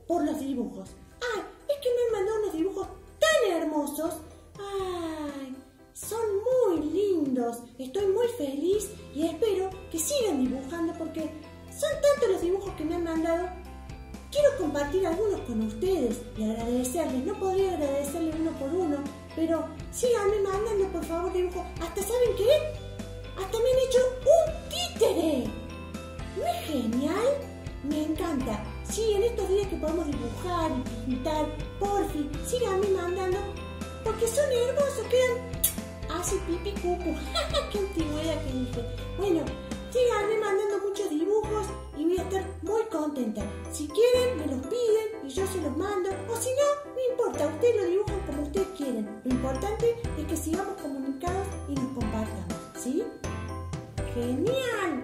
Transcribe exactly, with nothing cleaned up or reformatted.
por los dibujos. ¡Ay! Es que me han mandado unos dibujos tan hermosos. ¡Ay! Son muy lindos. Estoy muy feliz y espero que sigan dibujando porque son tantos los dibujos que me han mandado. Quiero compartir algunos con ustedes y agradecerles. No podría agradecerles uno por uno, pero síganme mandando por favor dibujos. Hasta, ¿saben qué? Hasta me han hecho un títere. ¿No es genial? Me encanta. Sí, en estos días que podemos dibujar y pintar, porfi, síganme mandando porque son hermosos, quedan así pipi cucu. ¡Qué antigüedad que dije! Bueno, síganme mandando muchos dibujos y voy a estar muy contenta. Si quieren, me los piden y yo se los mando. O si no, no importa, ustedes lo dibujan como ustedes quieren. Lo importante es que sigamos comunicados y nos compartamos, ¿sí? ¡Genial!